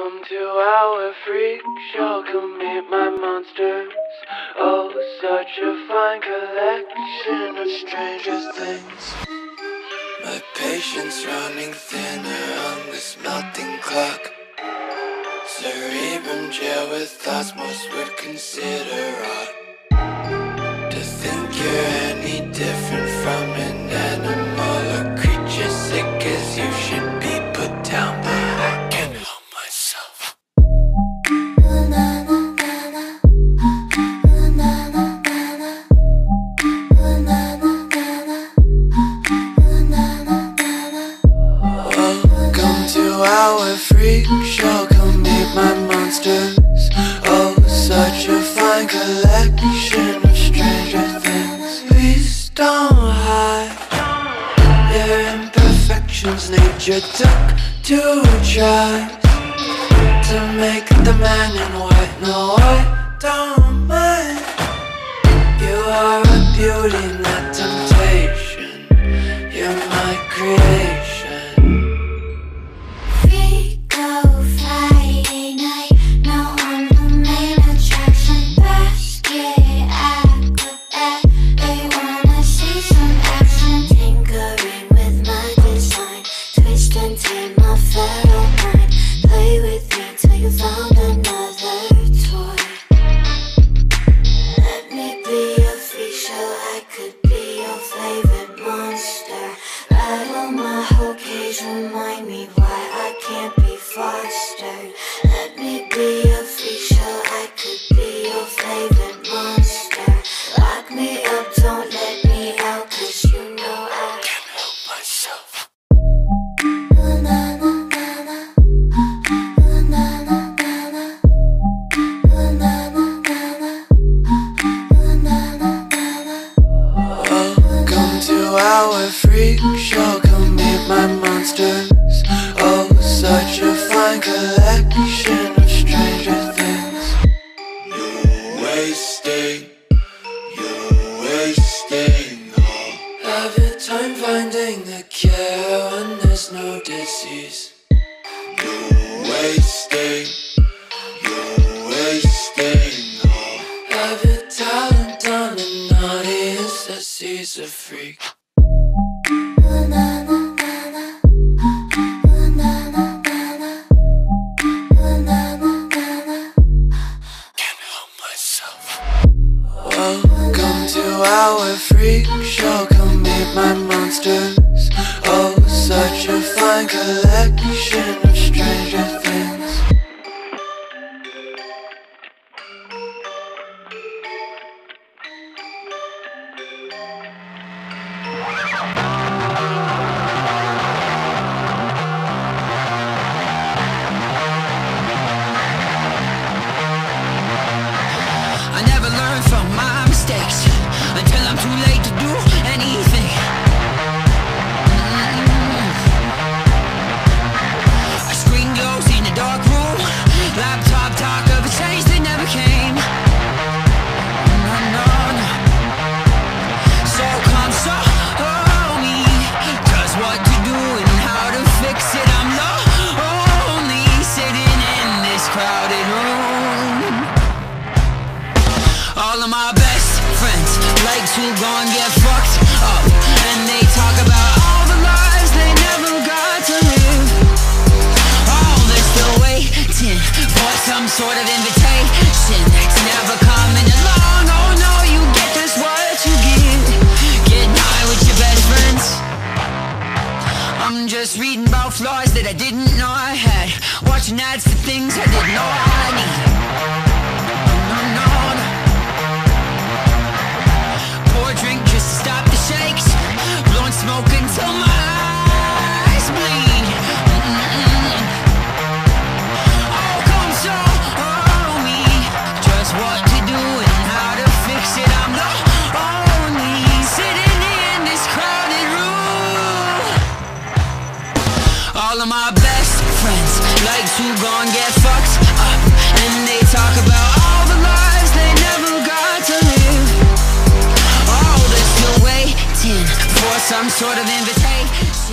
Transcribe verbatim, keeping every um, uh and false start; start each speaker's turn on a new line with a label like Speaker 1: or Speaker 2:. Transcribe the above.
Speaker 1: Welcome to our freak show, come meet my monsters. Oh, such a fine collection of stranger things. My patience running thinner on this melting clock. Cerebrum jail with thoughts most would consider odd. To think you're any different from an animal or creature sick as you should be put down, but I can't help myself. Welcome to our freak show, come meet my monsters. Oh, such a fine collection of stranger things. Please don't hide your imperfections. Nature took two tries to make the man in white. No, I don't mind. You are a beauty, not temptation. You're my creation.
Speaker 2: Remind me why I can't be fostered. Let me be a freak show, I could be your favorite monster. Lock me up, don't let me out, cause you know I
Speaker 1: can't help myself. Welcome to our freak show, come meet my monsters. Oh, such a fine collection of stranger things. You're wasting, you're wasting all of your time finding the cure when there's no disease. You're wasting, you're wasting all of your talent on an audience that sees a freak. Welcome to our freak show, come meet my monsters. Oh, such a fine collection of stranger things.
Speaker 3: I never learn from my mistakes until I'm too late to do anything. Mm-hmm. A screen glows in a dark room, laptop talk of a change that never came. No, no, no. So come show me just what to do and how to fix it. I'm lonely sitting in this crowded room. All of my best friends like to go and get fucked up, and they talk about all the lives they never got to live. Oh, they're still waiting for some sort of invitation. It's never coming along. Oh no, you get just what you get. Getting high with your best friends. I'm just reading about flaws that I didn't know I had, watching ads for things I didn't know I need. No, no, no. Drink just to stop the shakes, blowing smoke until my eyes bleed. Mm-mm. Oh, come show me just what to do and how to fix it. I'm lonely sitting in this crowded room. All of my best friends like to go and get fucked up, and they talk about all the lives they never got to live. Waiting for some sort of invitation.